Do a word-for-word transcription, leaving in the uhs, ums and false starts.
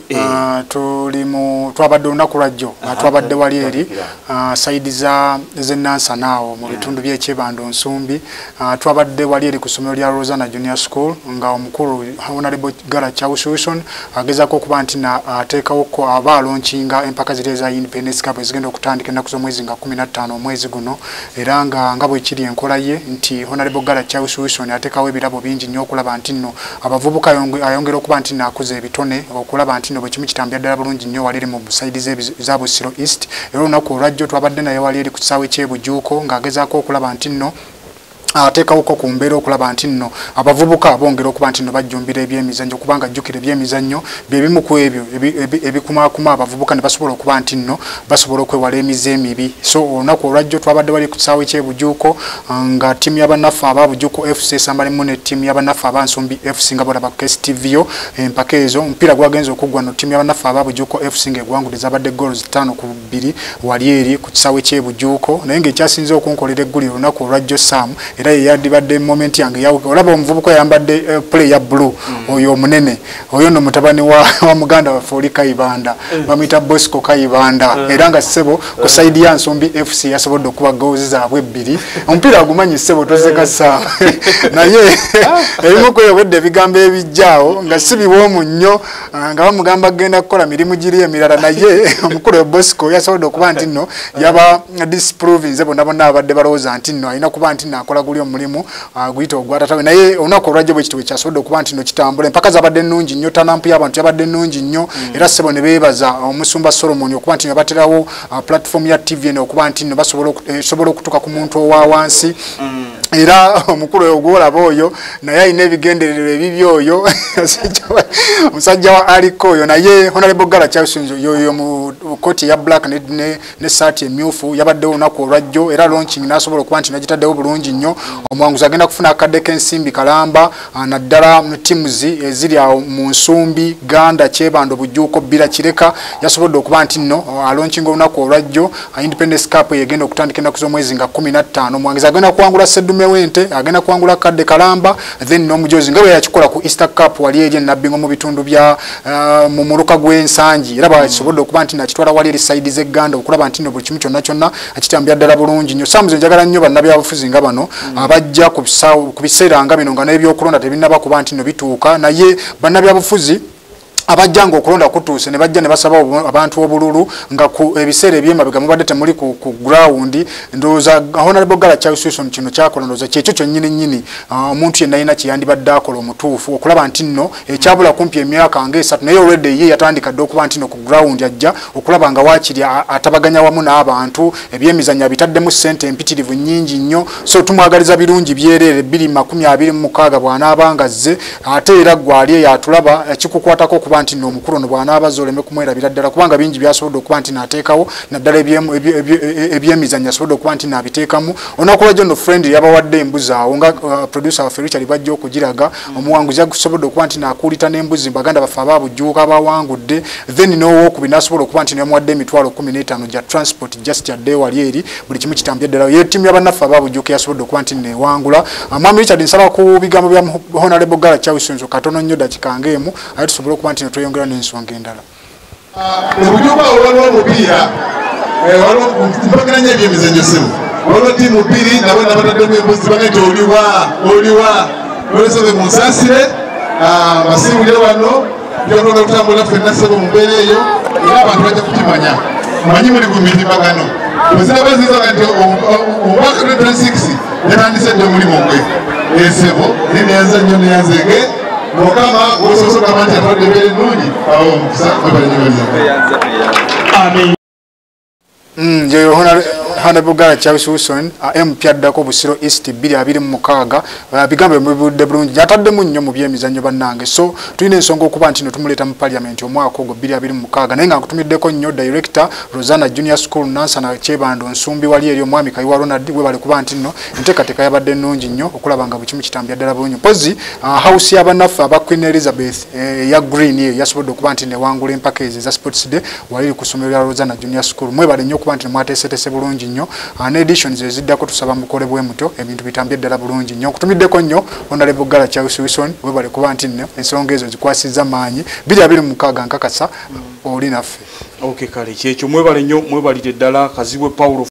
Uh, tulimu twabadde olunaku lwajjo twabadde wali eri uh, saidi za zenansa naawo mu bitundu by'ekyebando nsumbi uh, twabadde wali eri ku ssomero lya Rosanna Junior School nga omukulu Honorable Gala Chawususon agezaako okuba nti ateekawo ko abaalonkinga empaka ziri eza Independence Cup ezigenda okutandika ennaku z'omwezi nga kumi na ttaano omwezi guno era nga nga bwe kiri enkola ye nti Honorable Gala Chawususon ateekawo ebirabo bingi nnyo okulaba nti nno abavubuka ayongera okuba nti akuza ebitone okulaba nti bwe kimu kitambya ddala bulungi nnyo wali eri mu saidi za Busiro East era olunaku olwajjo twabadde naye wali eri ku kisaawe ky'ebujuuko ng'agezaako okulaba nti nno ateekawo ko ku mbeera okulaba nti nno abavubuka bongera okuba nti nno bajjumbira ebyemizannyo kubanga jjukira ebyemizannyo bye bimu ku ebyo ebikumaakuma abavubuka ne basobola okuba nti nno basobola okwewala emize emibi so olunaku olwajjo twabadde wali ku kisaawe ky'ebujuuko nga ttiimu y'abannaffe aba Bujuuko F C esambalimu ne ttiimu y'abannaffe aba Nsumbi F C nga bolaba ku S T V yo empaka ezo omupiira gwagenza okuggwa no ttiimu y'abannaffe aba Bujuuko F C ng'egwangudde zabadde goals ttaano ku bbiri wali eri ku kisaawe ky'ebujuuko naye ng'ekyasinze okunkolera eggulire olunaku olwajjo Sam era yadibadde moment yange yawe olaba omuvubuka yambadde uh, play ya blue mm. oyo munene oyo no mutabani wa, wa muganda wa Foli Kayibanda mm. bamita Bosco Kayibanda mm. era nga sebo ku side ya Nsumbi F C yasobodde okuba goals zaabwe bbiri omupiira agumanyi sebo tozeka saa naye ebimu kwewedde ebigambo ebijjaawo nga sibiwoomu nnyo nga bamugamba agenda kukola mirimu giri emirala naye omukulu wa Bosco yasobodde okuba nti nno yaba disproving ze bonna bonna abadde balowooza nti nno alina kuba nti nakola guli omulimu guyita ogwatatawe naye olunaku olwajjo bwe kitwe kyasobodde okuba nti nno kitambula empaka zabadde nnungi nnyo tanampu y'abantu yabadde nnungi nnyo era sebo ne beebaza omusumba Solomon okuba nti ne baterawo platform ya T V eno okuba nti nno basobola okutuuka ku muntu owa wansi era omukulu ogwolaba oyo naye alina ebigendererwa ebibi oyo omusajja wa aliko oyo naye Honorable Gala Chawususon yoyo mu koti ya black ne, ne, ne saati emyufu yabaddewo olunaku olwajjo era launching n'asobola okuba nti nagitaddewo bulungi nnyo omwanguzi agenda kufuna akadde k'ensimbi kalamba naddala teams eziri awo mu Nsumbi Ganda Kyebando Bujuuko Bbira Kireka yasobodde okuba nti nno alaunching olunaku olwajjo Independence Cup egenda okutandika ennaku z'omwezi nga kumi na ttaano omwanguzi agenda kuwangula Seddume Wente agenda kuwangula kadde kalamba then n'omujozi nga bwe yakikola ku Easter Cup wali eri nabbingo mu bitundu bya uh, mu muluka gw'ensangi era basobodde okuba nti nakitwala wali eri side z'egganda okulaba nti nno buli kimu kyonna kyonna akitambya ddala bulungi nnyo samuze njagala nnyo bannabyabufuzi nga bano mm. abajja ku biseera nga bino nga n'ebyokulonda tebinnaba kuba nti nno bituuka naye bannabyabufuzi abajjanga okulonda kutuuse ne bajja ne basaba abantu obululu nga ku ebiseera ebyemabega mubadde temuli ku, ku ground ndowooza Honorable Gala Chawususon kino kyakola ndowooza kyekyo kyonnyini nnyini omuntu uh, yenna yina kyeyandibadde akola omutuufu okulaba nti nno ekyabula kumpi emyaka ng'esatu naye olwedde ye yatandika dde okuba nti nno ku ground ajja okulaba nga waakiri atabaganya wamu n'abantu ebyemizannyo bitaddemu ssente empitirivu nnyingi nnyo so tumwagaliza birungi byereere bbiri makumi abiri mu mukaaga bw'anaaba azze ate era gwali yatulaba ekikukwatako kuba nti no mukulu no bwana abazoleme kumwerabira ddala kubanga bingi byasobodde okuba nti nateekawo naddala ebyemizannyo asobodde okuba nti nabiteekamu onaku lwajjo no friend yabawadde embuzi awo nga uh, producer waffe Richard bajja okugiraga mm. omuwanguzi asobodde okuba nti nakuulita n'embuzi baganda baffe ababujuuka abawangudde then n'owokubiri n'asobola okuba nti nemuwadde emitwalo kumi n'etaano gya transport just yadde wali eri buli kimu kitambye ddala ye ttiimu y'abannaffe ababujuuka yasobodde okuba nti neewangula mwami Richard nsaba ku bigambo bya Honorable Gala Chawususon katono nnyo dakika ng'emu aye tusobole okuba nti tuyongera n'ensonga endala ebujuuka waliwo omupiira waliwo mpagiranya ebyemizannyo sebo waliwo ttiimu bbiri nabo nabataddemu embuzi bagati oliwa oliwa olwesobe mu nsaasire basiibulire wano byagenda okutambula ffenna sebo mu mbeera eyo era abantu bajja kukimanya manyi muli ku mitimbagano bweziraba zizaga nti omwaka twenty twenty-six yatandise dde omulimu gwe esebo neneyanza nnyo neyanzege mukama osobola okugamba nti atwadde embeera ennungi awo omukisa webalinyebalinyebalinye amen. Honorable Gala Chawususon M P addako Busiro East bbiri abiri mu mukaaga bigambo ebibudde bulungi yataddemu nnyo mu byemizannyo bannange so tulina ensonga okuba nti no tumuleeta mu parliament omwaka ogwo bbiri abiri mu mukaaga naye nga nkutumiddeko nnyo director Rosanna Junior School Nansana Kyebando Nsumbi wali eri omwami Kayiwa Ronald we bali kuba nti nno enteekateeka yabadde ennungi nnyo okulaba nga buli kimu kitambya ddala bulungi mpozi uh, house y'abannaffe aba Queen Elizabeth eh, ya green eyo yasobodde okuba nti newangula empaka ezo eza sports day wali eri ku ssomero lya Rosanna Junior School mwebale nnyo okuba nti mwateeseteese bulungi nnyo ne editions eziddako tusaba mukole bwe muto ebintu bitambye ddala bulungi nnyo kutumiddeko nnyo Honorable Gala Charles Wilson we bale kuba nti nno ensonga ezo zikwasiza maanyi biri abiri mu mukaaga nkakasa oli naffe okay kale kyekyo mwebale nnyo mwebalire ddala Kazibwe Paulo